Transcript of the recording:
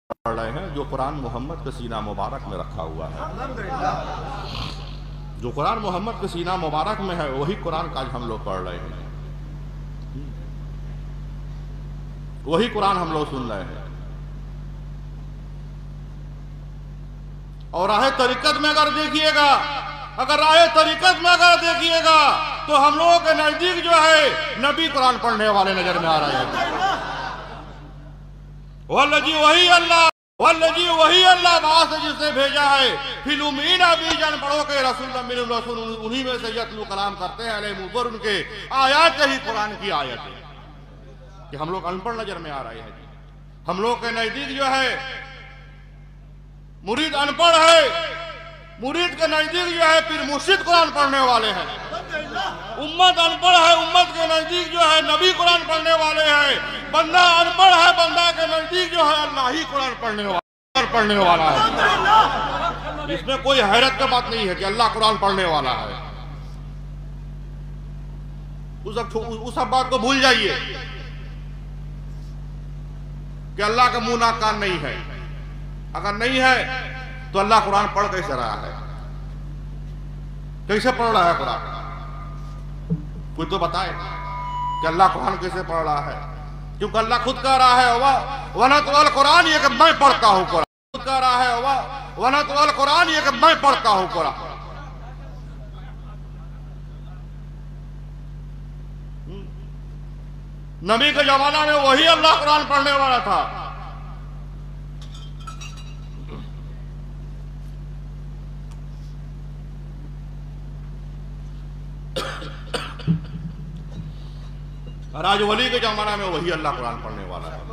پڑھ رہے ہیں جو قرآن محمد کے سینہ مبارک میں رکھا ہوا ہے. جو قرآن محمد کے سینہ مبارک میں ہے وہی قرآن کا آج ہم لوگ پڑھ رہے ہیں, وہی قرآن ہم لوگ سن رہے ہیں. اور راہ طریقت میں اگر دیکھیے گا, راہ طریقت میں اگر دیکھیے گا تو ہم لوگوں کے نزدیک جو ہے نبی قرآن پڑھنے والے نظر میں آ رہے ہیں. والذی وہی اللہ بعث جس نے بھیجا ہے فی الامیین ابھی جان پڑھو کہ رسول انہی میں سے یتلو کلام کرتے ہیں علیہ اوپر ان کے آیات ہی قرآن کی آیت ہے. کہ ہم لوگ ان پڑھ نظر میں آ رہے ہیں. ہم لوگ کے نزدیک جو ہے مرید ان پڑھ ہے, مرید کے نزدیک جو ہے پھر مرشد قرآن پڑھنے والے ہیں. امت ان پڑھ ہے, امت کے نزدیک جو ہے نبی قرآن پڑھنے والے ہیں. بندہ ان پڑھ ہے, بندہ کے نزدیک جو ہے اللہ ہی قرآن پڑھنے والا ہے. اس میں کوئی حیرت کی بات نہیں ہے کہ اللہ قرآن پڑھنے والا ہے. اس سب بات کو بھول جائیے کہ اللہ کا منہ ناک کان نہیں ہے. اگر نہیں ہے تو اللہ قرآن پڑھ کیسے رہا ہے, کیسے پڑھ رہا ہے قرآن؟ کوئی تو بتائے کہ اللہ قرآن کیسے پڑھ رہا ہے. کیونکہ اللہ خود کہہ رہا ہے وَنَتْلُو الْقُرْآنَ, یہ کہ میں پڑھتا ہوں قرآن. خود کہہ رہا ہے وَنَتْلُو الْقُرْآنَ, یہ کہ میں پڑھتا ہوں قرآن. نبی کے زمانہ میں وہی اللہ قرآن پڑھنے والا تھا. راج ولی کے زمانہ میں وہی اللہ قرآن پڑھنے والا ہے.